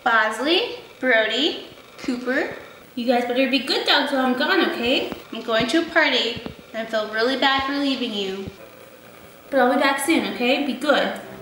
Bosley, Brody, Cooper. You guys better be good dogs while I'm gone, okay? I'm going to a party and I feel really bad for leaving you. But I'll be back soon, okay? Be good.